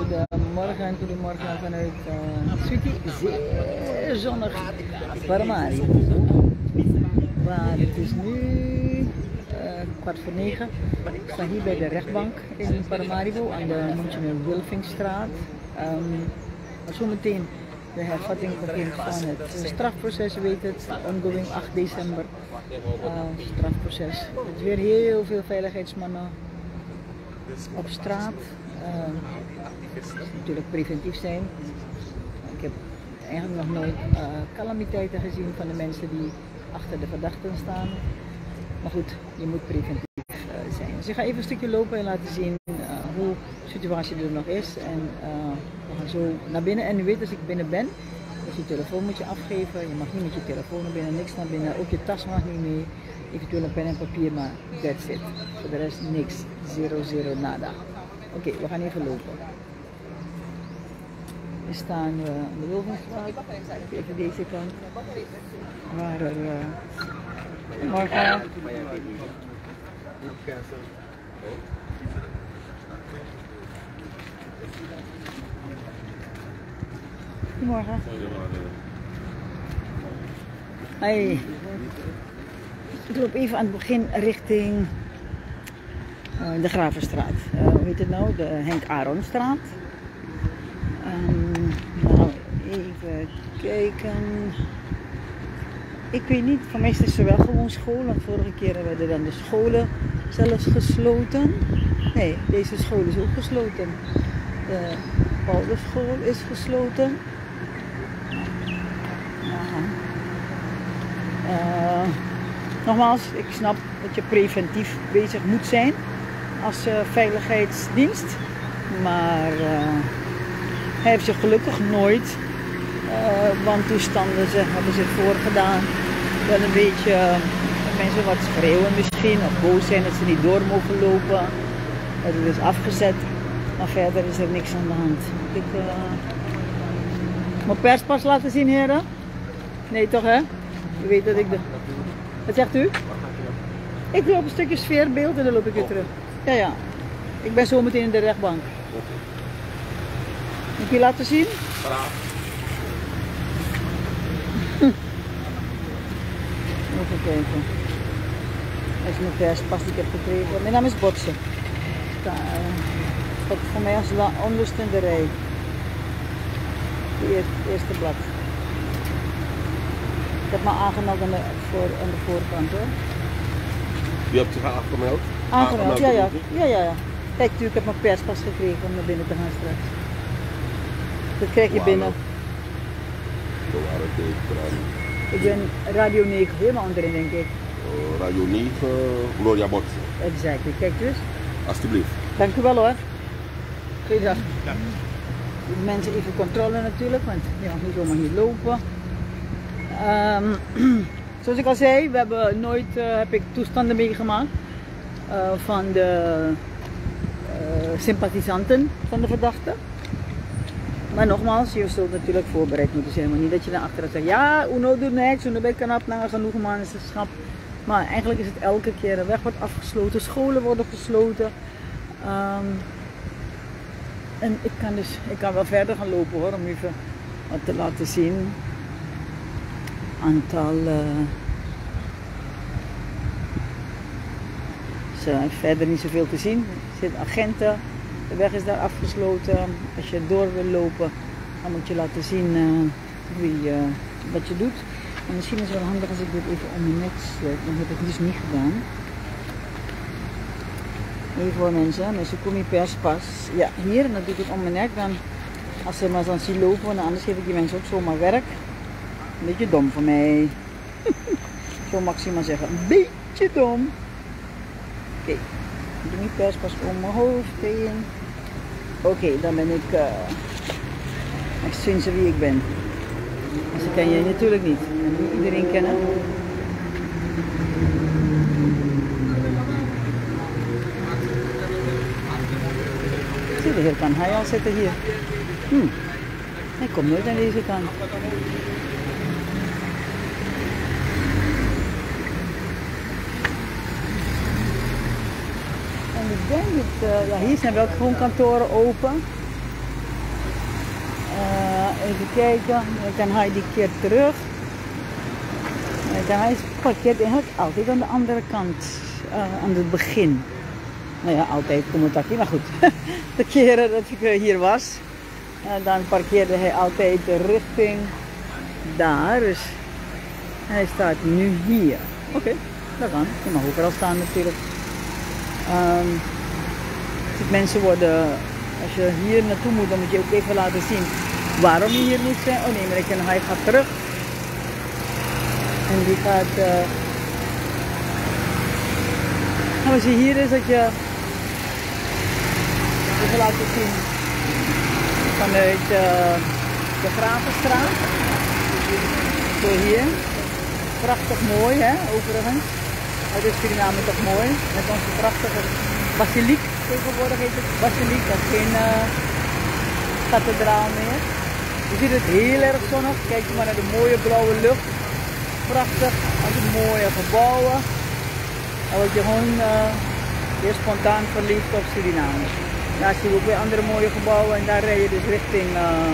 Goedemorgen vanuit Sweetie, zeer zonnig Paramaribo. Waar het is nu 8:45. Ik sta hier bij de rechtbank in Paramaribo aan de Wilfingstraat. Zometeen de hervatting begint van het strafproces, u weet het, ongoing 8 december. Strafproces. Het is weer heel veel veiligheidsmannen op straat. Het moet natuurlijk preventief zijn. Ik heb eigenlijk nog nooit calamiteiten gezien van de mensen die achter de verdachten staan. Maar goed, je moet preventief zijn. Dus ik ga even een stukje lopen en laten zien hoe de situatie er nog is. En we gaan zo naar binnen. En u weet, als ik binnen ben, dus je telefoon moet je afgeven. Je mag niet met je telefoon naar binnen, niks naar binnen. Ook je tas mag niet mee. Eventueel een pen en papier, maar that's it. Voor de rest niks. Zero, nada. Oké, we gaan even lopen. We staan aan de Wilfingstraat, even deze kant, waar er morgen Goedemorgen. Hey. Ik loop even aan het begin richting de Gravenstraat. Hoe heet het nou? De Henk Aronstraat. Nou, even kijken. Ik weet niet, voor mij is het wel gewoon school. Want vorige keer werden dan de scholen zelfs gesloten. Nee, deze school is ook gesloten. De Pauluschool is gesloten. Nogmaals, ik snap dat je preventief bezig moet zijn als veiligheidsdienst. Maar hij heeft zich gelukkig nooit wantoestanden hebben zich voorgedaan. Wel een beetje mensen wat schreeuwen misschien of boos zijn dat ze niet door mogen lopen. Dat het is afgezet. Maar verder is er niks aan de hand. Ik mijn perspas laten zien, heren? Nee toch, hè? U weet dat ik de... Wat zegt u? Ik loop een stukje sfeerbeeld en dan loop ik weer terug. Ja. Ik ben zo meteen in de rechtbank. Moet ik je laten zien? Even kijken. Dat is mijn perspas die ik heb gekregen. Mijn naam is Botsen. Wat voor mij als onlust in de rij. Het eerste blad. Ik heb me aangemeld aan de voorkant, hoor. Je hebt zich afgemeld? Aangemeld, ja. Kijk, ik heb mijn perspas gekregen om naar binnen te gaan straks. Dat krijg je binnen. Ik ben Radio 9, helemaal onderin denk ik. Radio 9, Gloria Botsen. Exact, kijk dus. Alsjeblieft. Dank u wel hoor. Goeiedag. Ja. Mensen even controle natuurlijk, want je mag niet zomaar hier lopen. Zoals ik al zei, we hebben nooit heb ik toestanden meegemaakt van de sympathisanten van de verdachte. Maar nogmaals, je zult natuurlijk voorbereid moeten zijn, maar niet dat je dan achteraf zegt, ja, uno doet niks, uno ben knap, nou genoeg manschap. Maar eigenlijk is het elke keer, de weg wordt afgesloten, scholen worden gesloten. En ik kan wel verder gaan lopen hoor, om even wat te laten zien. Aantal verder niet zoveel te zien. Er zitten agenten, de weg is daar afgesloten. Als je door wil lopen, dan moet je laten zien wat je doet. En misschien is het wel handig als ik dit even om mijn nek sluit, dan heb ik dus niet gedaan. Even voor mensen kom je perspas. Ja, hier, en dan doe ik het om mijn nek. Dan, als ze maar dan zien lopen, dan anders geef ik die mensen ook zomaar werk. Een beetje dom voor mij. Zo mag ik maar zeggen, een beetje dom. Oké, ik doe niet perspas om mijn hoofd heen. Oké, dan ben ik echt sinds wie ik ben. Dus ik ken je natuurlijk niet. En niet iedereen kennen. Zie je, hier kan hij al zitten hier. Hij komt nooit aan deze kant. En ik denk dat, ja, hier zijn wel gewoon kantoren open. Even kijken, dan ga je die keer terug. Dan hij parkeert eigenlijk altijd aan de andere kant, aan het begin. Nou ja, altijd komt het ook niet, maar goed. De keren dat ik hier was, dan parkeerde hij altijd richting daar. Dus hij staat nu hier. Oké, dat kan. Je mag overal staan natuurlijk. Mensen worden, als je hier naartoe moet, dan moet je ook even laten zien waarom je hier moet zijn. Oh nee, maar hij gaat terug. En die gaat... Nou, als je hier is, dat je even laten zien vanuit de Gravenstraat. Zo hier. Prachtig mooi, hè, overigens. Het is Suriname toch mooi. Met onze prachtige basiliek. Tegenwoordig heet het basiliek. Dat is geen kathedraal meer. Je ziet het heel erg zonnig. Kijk maar naar de mooie blauwe lucht. Prachtig. Al die mooie gebouwen. Dan word je gewoon weer spontaan verliefd op Suriname. Daar zie je ook weer andere mooie gebouwen. En daar rij je dus richting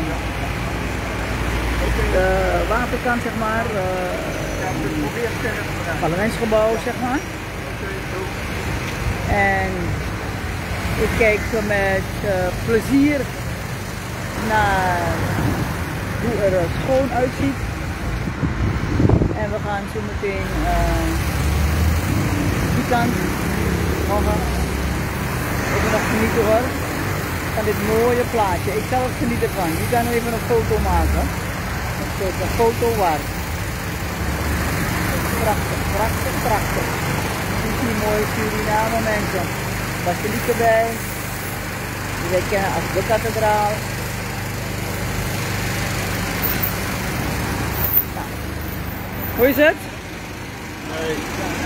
de waterkant, zeg maar. Parlementsgebouw, zeg maar. En ik kijk zo met plezier naar hoe er schoon uitziet. En we gaan zo meteen die kant morgen even nog genieten hoor. Van dit mooie plaatje. Ik zal het genieten van. Je kan even een foto maken. Een foto waard. Prachtig, prachtig, prachtig. Ziet die mooie Suriname mensen. Basiliek erbij. Die wij kennen als de kathedraal. Nou. Hoe is het? Nee.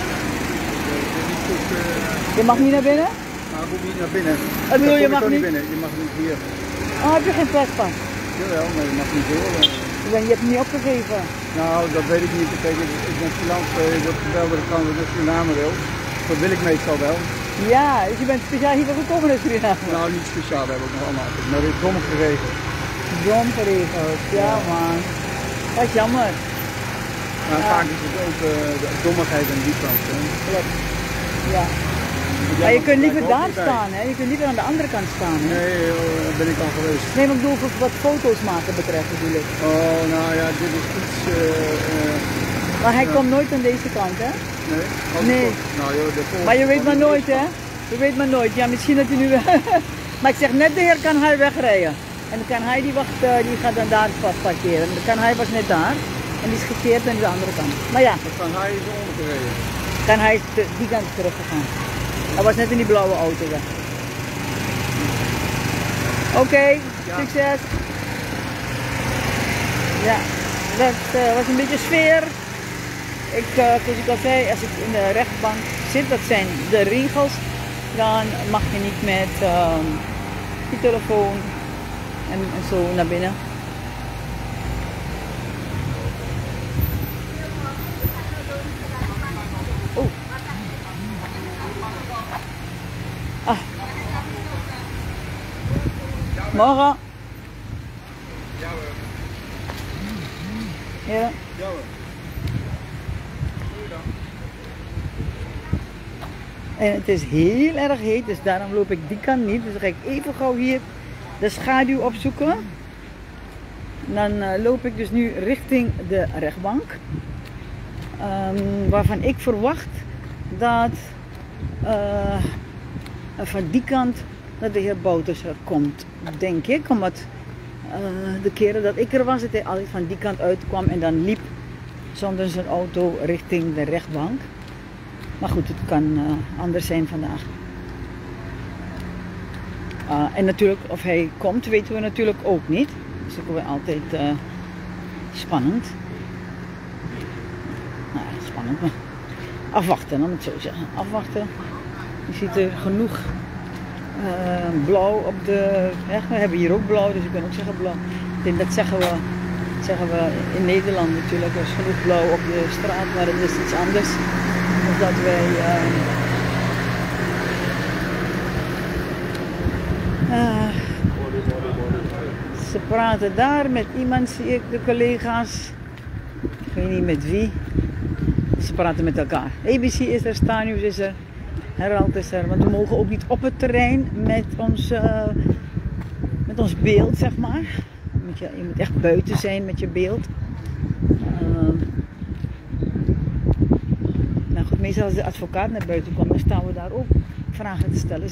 Je mag niet naar binnen? Nou, ik moet niet naar binnen. Ik bedoel, je mag niet binnen. Je mag niet hier. Oh, heb je geen paspas? Jawel, maar je mag niet door. Je hebt het niet opgegeven. Nou, dat weet ik niet. Kijk, ik ben freelance, ik word gebeld dat ik gewoon naar Suriname wil. Dat wil ik meestal wel. Ja, dus je bent speciaal hiervoor gekomen naar Suriname? Nou, niet speciaal, dat heb ik nog allemaal. Maar dit is dom geregeld. Dom geregeld, ja man. Dat is jammer. Maar Ja. vaak is het ook de dommigheid aan die kant. Hè. Klopt. Ja. Maar je kunt liever daar staan, hè? Je kunt liever aan de andere kant staan. Hè? Nee, daar ben ik al geweest. Nee, maar ik bedoel wat foto's maken betreft bedoel ik. Oh, nou ja, dit is iets... Maar hij ja. komt nooit aan deze kant, hè? Nee? Nee. Nou joh, de volgende Maar je weet van maar die nooit, hè? Je weet maar nooit. Ja, misschien dat hij nu... Maar ik zeg net, de heer kan hij wegrijden. En dan kan hij die wacht, die gaat dan daar parkeren. En dan kan hij was net daar. En die is gekeerd aan de andere kant. Maar ja, Dan kan hij is omgereden. kan hij die kant teruggegaan. Hij was net in die blauwe auto weg. Oké, succes. Ja, dat was een beetje sfeer. Zoals ik al zei, als ik in de rechtbank zit, dat zijn de regels. Dan mag je niet met je telefoon en zo naar binnen. Oh. Ah. Morgen. Ja. En het is heel erg heet, dus daarom loop ik die kant niet. Dus dan ga ik even gauw hier de schaduw opzoeken. Dan loop ik dus nu richting de rechtbank. Waarvan ik verwacht dat van die kant dat de heer Bouters er komt, denk ik. Omdat de keren dat ik er was, dat hij altijd van die kant uitkwam en dan liep zonder zijn auto richting de rechtbank. Maar goed, het kan anders zijn vandaag. En natuurlijk, of hij komt, weten we natuurlijk ook niet. Dat is ook weer altijd spannend. Nou ja, spannend, maar afwachten, dan moet ik zo zeggen. Afwachten. Je ziet er genoeg blauw op de... Ja, we hebben hier ook blauw, dus ik kan ook zeggen blauw. Ik denk, dat zeggen we in Nederland natuurlijk. Er is genoeg blauw op de straat, maar het is iets anders. Dus dat wij Ze praten daar met iemand, zie ik, de collega's. Ik weet niet met wie. Ze praten met elkaar. ABC is er, Star News is er, Herald is er. Want we mogen ook niet op het terrein met ons beeld, zeg maar. Je moet echt buiten zijn met je beeld. Nou goed, meestal als de advocaat naar buiten komt, dan staan we daar ook vragen te stellen.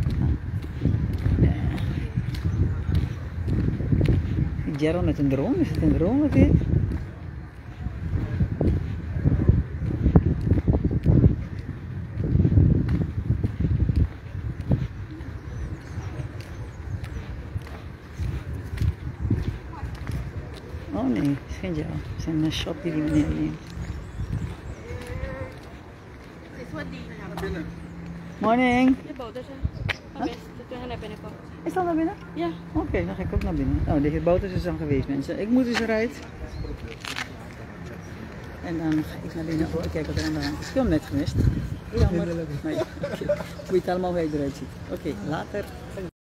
Gerald met een drone, is het een drone of dit? Oh nee, het is geen Gerald. Het is een shop die meneer neemt. Morning. Is dat naar binnen? Ja. Oké, dan ga ik ook naar binnen. Oh, de heer Bouters is dan geweest, mensen. Ik moet dus eruit. En dan ga ik naar binnen. Oh, ik kijk wat er aan de hand is. Ik heb hem net gemist. Jammer. Nee. Hoe je het allemaal hoe je eruit ziet. Oké, later.